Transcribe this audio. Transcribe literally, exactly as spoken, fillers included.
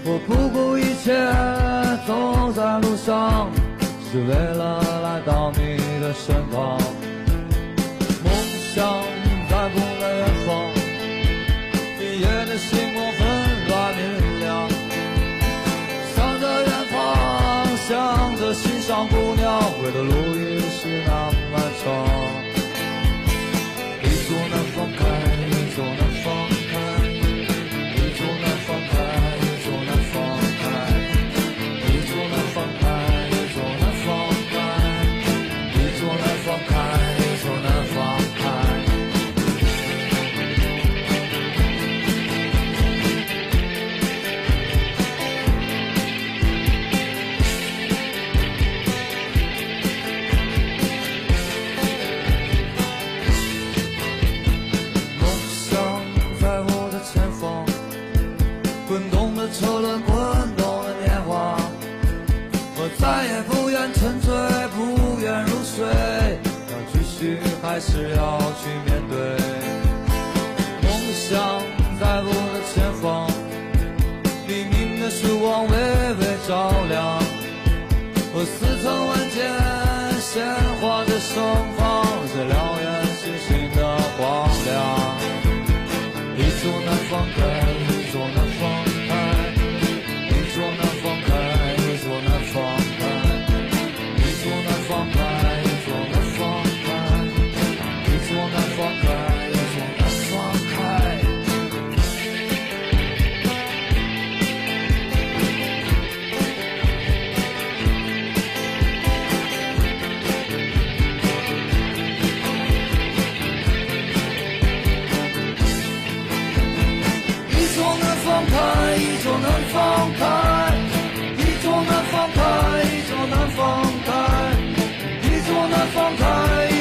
我不顾一切走在路上，是为了来到你的身旁。梦想在不在远方，毕业的星光纷乱明亮，向着远方，向着心上姑娘，回的路已是那么漫长。一座难放开，一座难放开，一座难放开，一座难放开，一座难放开，一座难放开，一座难放开，一座难放开。梦想在我的前方，滚动的车轮，滚动的年华，我再也不愿沉醉，不愿入睡，要继续还是要去面对。梦想在我的前方，黎明的曙光微微照亮，我似曾闻见鲜花的盛放，这燎原星星的光亮。一座难放开，一座难放开，一座难放开，一座难放开，一座难放开，一座难放开，一座难放开，一座难放开。一座难放开，一座难放开，一座难放开，一座难放开，一座难放开。